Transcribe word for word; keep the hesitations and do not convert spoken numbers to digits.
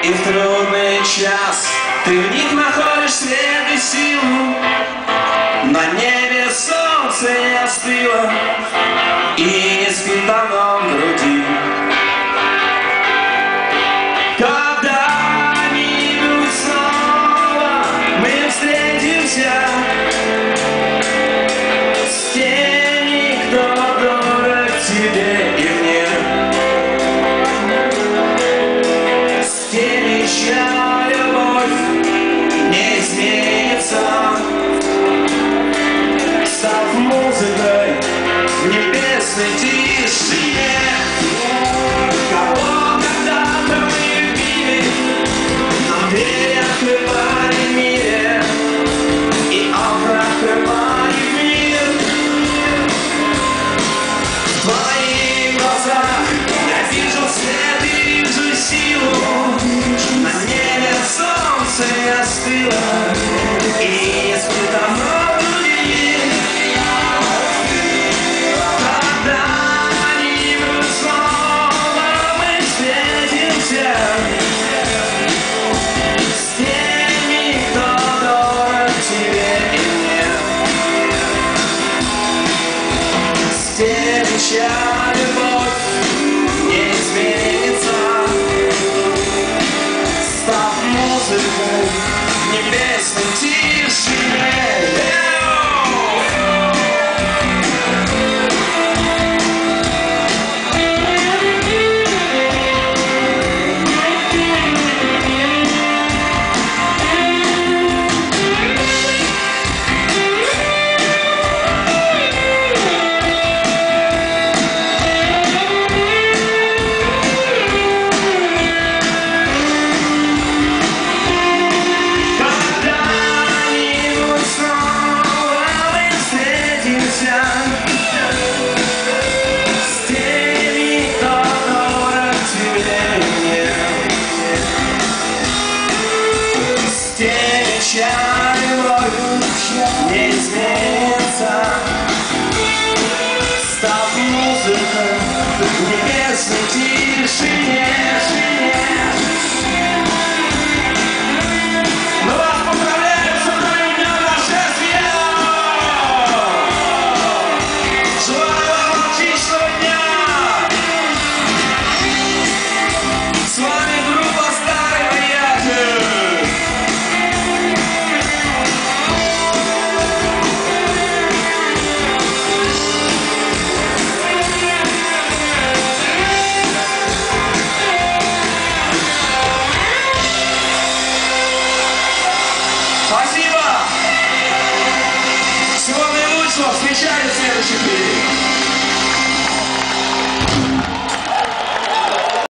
И в трудный час ты в них находишь свет и силу. На небе солнце не остыло и не спит оно в груди. Когда-нибудь снова мы встретимся с теми, кто дорог тебе и мне, с теми, чья любовь не изменится, став музыкой в небесной тишине. Кого когда-то мы любили, нам двери открывали в мире, и окна открывали в мир. В твоих глазах я вижу свет и вижу силу. На небе солнце не остыло и не спит оно в груди. Когда-нибудь снова мы встретимся с теми, кто дорог тебе и мне, с теми, чья любовь не изменится, став музыкой в небесной тишине. Чья любовь не изменится, став музыкой в небесной тишине. Мы вас поздравляем с утроем дня нашествия! Желаю вам отличного дня! С вами группа «Старый приятель». Спасибо! Всего наилучшего! Встречаем в следующих видео!